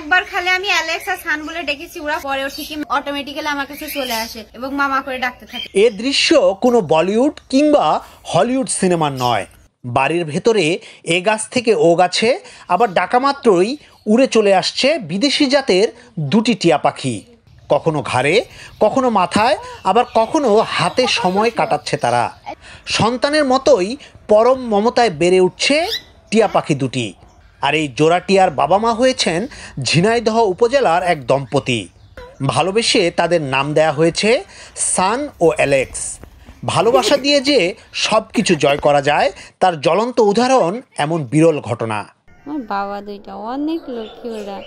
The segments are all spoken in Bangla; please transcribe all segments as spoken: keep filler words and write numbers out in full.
একবার খালি আমি অ্যালেক্স আর সান বলে ডেকেছি, ওরা পরেও ঠিকই অটোমেটিক্যালি আমার কাছে চলে আসে এবং মামা করে ডাকতে থাকে। এ দৃশ্য কোনো বলিউড কিংবা হলিউড সিনেমার নয়। বাড়ির ভেতরে এ গাছ থেকে ও গাছে আবার ডাকা মাত্রই উড়ে চলে আসছে বিদেশি জাতের দুটি টিয়া পাখি। কখনো ঘাড়ে, কখনো মাথায়, আবার কখনো হাতে সময় কাটাচ্ছে তারা। সন্তানের মতোই পরম মমতায় বেড়ে উঠছে টিয়া পাখি দুটি। আর এই জোড়া টিয়ার বাবা মা হয়েছেন ঝিনাইদহ উপজেলার এক দম্পতি। ভালোবেসে তাদের নাম দেয়া হয়েছে সান ও অ্যালেক্স। ভালোবাসা দিয়ে যে সব কিছু জয় করা যায় তার জ্বলন্ত উদাহরণ এমন বিরল ঘটনা। বাবা দুইটা অনেক লক্ষ্মী ওরা।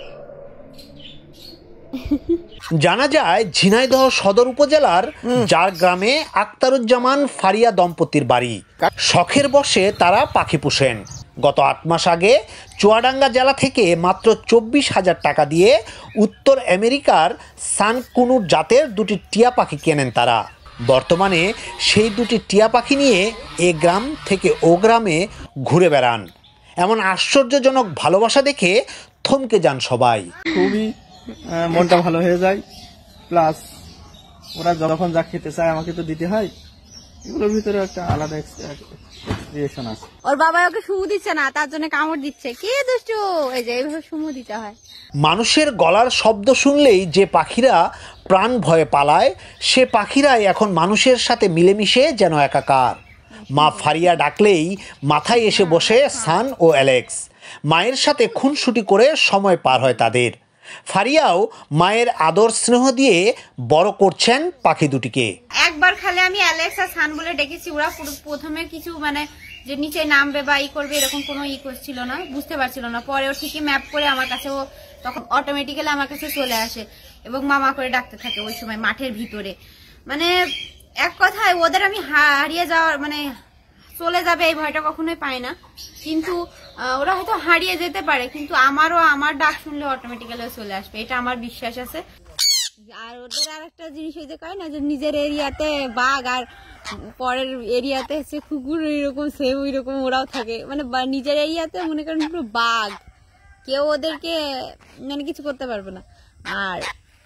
জানা যায় ঝিনাইদহ সদর উপজেলার যার গ্রামে আক্তারুজ্জামান ফারিয়া দম্পতির বাড়ি। শখের বশে তারা পাখি পোষেন। গত আট মাস আগে চুয়াডাঙ্গা জেলা থেকে মাত্র চব্বিশ হাজার টাকা দিয়ে উত্তর আমেরিকার সানকুনুর জাতের দুটি টিয়া পাখি কেনেন তারা। বর্তমানে সেই দুটি টিয়া পাখি নিয়ে এ গ্রাম থেকে ও গ্রামে ঘুরে বেড়ান। এমন আশ্চর্যজনক ভালোবাসা দেখে থমকে যান সবাই। খুবই মনটা ভালো হয়ে যায়। প্লাস ওরা যখন যা খেতে চায় আমাকে তো দিতে হয়, এগুলোর ভিতরে একটা আলাদা এক্সপ্রেশন আছে। ওর বাবা ওকে সুমু দিচ্ছে না, তার জন্য কামড় দিচ্ছে। কি দুষ্টু, এই যে এইভাবে সুমু দিতে হয়। মানুষের গলার শব্দ শুনলেই যে পাখিরা প্রাণ ভয়ে পালায়, সে পাখিরাই এখন মানুষের সাথে মিলেমিশে যেন একাকার। মা ফারিয়া ডাকলেই মাথায় এসে বসে সান ও অ্যালেক্স। মায়ের সাথে খুনসুটি করে সময় পার হয় তাদের। ফারিয়াও মায়ের আদর স্নেহ দিয়ে বড় করছেন পাখি দুটিকে। একবার খালি আমি অ্যালেক্স আর সান বলে ডেকেছি, ওরা প্রথমে কিছু মানে যে নিচে নামবে বা ই করবে এরকম কোনো ই করছিল না, বুঝতে পারছিল না। পরেও ঠিকই ম্যাপ করে আমার কাছে ও তখন অটোমেটিক্যালি আমার কাছে চলে আসে এবং মামা করে ডাকতে থাকে ওই সময় মাঠের ভিতরে। মানে এক কথায় ওদের আমি হারিয়ে যাওয়ার মানে চলে যাবে এই ভয়টা কখনোই পাই না, কিন্তু ওরা হয়তো হারিয়ে যেতে পারে, কিন্তু আমারও আমার ডাক শুনলে অটোমেটিক্যালি চলে আসবে, এটা আমার বিশ্বাস আছে। আর ওদের আর একটা জিনিস হইতে কয় না যে নিজের এরিয়াতে বাঘ আর পরের এরিয়াতে হচ্ছে কুকুর, ওইরকম সেম ওই রকম ওরাও থাকে। মানে নিজের এরিয়াতে মনে করেন পুরো বাঘ, কেউ ওদেরকে মানে কিছু করতে পারবে না। আর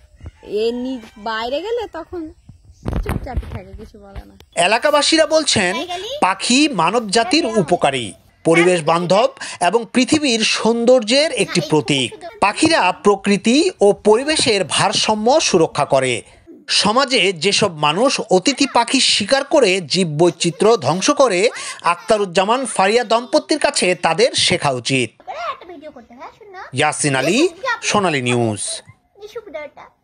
এ বাইরে গেলে তখন চুপচাপই থাকে, কিছু বলে না। এলাকাবাসীরা বলছেন পাখি মানব জাতির উপকারী, পরিবেশ বান্ধব এবং পৃথিবীর সৌন্দর্যের একটি প্রতীক। পাখিরা প্রকৃতি ও পরিবেশের ভারসাম্য সুরক্ষা করে। সমাজে যেসব মানুষ অতিথি পাখি শিকার করে জীববৈচিত্র্য ধ্বংস করে, আক্তারুজ্জামান ফারিয়া দম্পতির কাছে তাদের শেখা উচিত। ইয়াসিন আলী, সোনালী নিউজ।